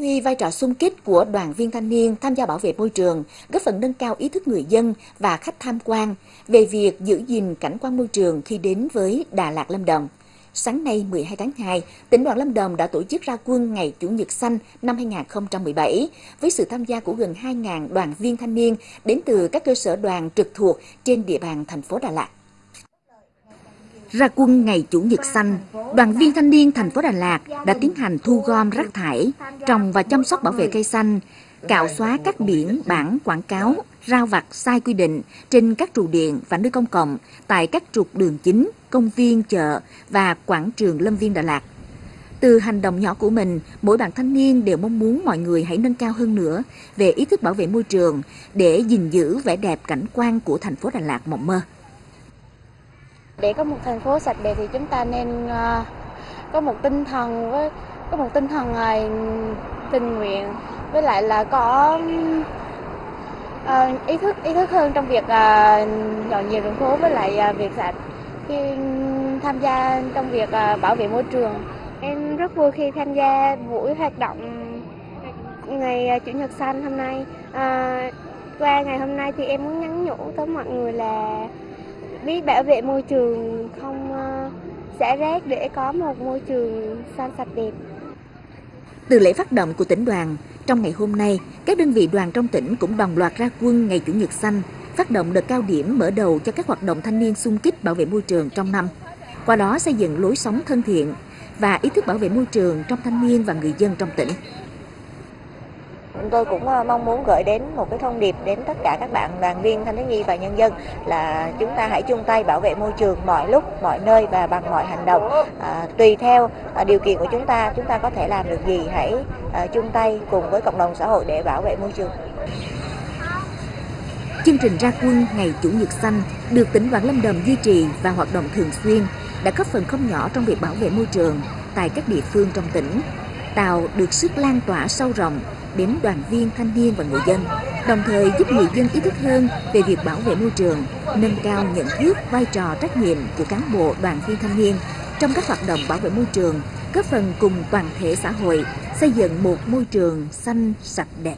huy vai trò xung kích của đoàn viên thanh niên tham gia bảo vệ môi trường, góp phần nâng cao ý thức người dân và khách tham quan về việc giữ gìn cảnh quan môi trường khi đến với Đà Lạt, Lâm Đồng. Sáng nay 12 tháng 2, tỉnh đoàn Lâm Đồng đã tổ chức ra quân Ngày Chủ nhật xanh năm 2017 với sự tham gia của gần 2.000 đoàn viên thanh niên đến từ các cơ sở đoàn trực thuộc trên địa bàn thành phố Đà Lạt. Ra quân Ngày Chủ nhật xanh, đoàn viên thanh niên thành phố Đà Lạt đã tiến hành thu gom rác thải, trồng và chăm sóc bảo vệ cây xanh, cạo xóa các biển bảng quảng cáo, rao vặt sai quy định trên các trụ điện và nơi công cộng tại các trục đường chính, công viên, chợ và quảng trường Lâm Viên Đà Lạt. Từ hành động nhỏ của mình, mỗi bạn thanh niên đều mong muốn mọi người hãy nâng cao hơn nữa về ý thức bảo vệ môi trường để gìn giữ vẻ đẹp cảnh quan của thành phố Đà Lạt mộng mơ. Để có một thành phố sạch đẹp thì chúng ta nên có một tinh thần tình nguyện, với lại là có ý thức hơn trong việc dọn dẹp đường phố với lại việc sạch khi tham gia trong việc bảo vệ môi trường. Em rất vui khi tham gia buổi hoạt động Ngày Chủ nhật xanh hôm nay. Qua ngày hôm nay thì em muốn nhắn nhủ tới mọi người là biết bảo vệ môi trường, không xả rác để có một môi trường xanh sạch đẹp. Từ lễ phát động của tỉnh đoàn, trong ngày hôm nay, các đơn vị đoàn trong tỉnh cũng đồng loạt ra quân Ngày Chủ nhật xanh, phát động đợt cao điểm mở đầu cho các hoạt động thanh niên xung kích bảo vệ môi trường trong năm. Qua đó xây dựng lối sống thân thiện và ý thức bảo vệ môi trường trong thanh niên và người dân trong tỉnh. Tôi cũng mong muốn gửi đến một cái thông điệp đến tất cả các bạn đoàn viên thanh thiếu nhi và nhân dân là chúng ta hãy chung tay bảo vệ môi trường mọi lúc, mọi nơi và bằng mọi hành động. Tùy theo điều kiện của chúng ta có thể làm được gì, hãy chung tay cùng với cộng đồng xã hội để bảo vệ môi trường. Chương trình ra quân Ngày Chủ nhật xanh được tỉnh đoàn Lâm Đồng duy trì và hoạt động thường xuyên đã góp phần không nhỏ trong việc bảo vệ môi trường tại các địa phương trong tỉnh, tạo được sức lan tỏa sâu rộng đến đoàn viên thanh niên và người dân, đồng thời giúp người dân ý thức hơn về việc bảo vệ môi trường, nâng cao nhận thức vai trò trách nhiệm của cán bộ đoàn viên thanh niên trong các hoạt động bảo vệ môi trường, góp phần cùng toàn thể xã hội xây dựng một môi trường xanh sạch đẹp.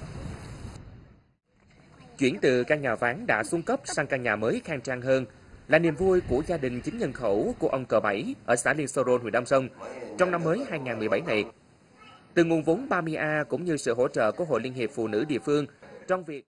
Chuyển từ căn nhà ván đã xuống cấp sang căn nhà mới khang trang hơn là niềm vui của gia đình 9 nhân khẩu của ông Cờ Bảy ở xã Liên Sô Rôn, huyện Đam Rông trong năm mới 2017 này. Từ nguồn vốn 30A cũng như sự hỗ trợ của Hội Liên hiệp Phụ nữ địa phương trong việc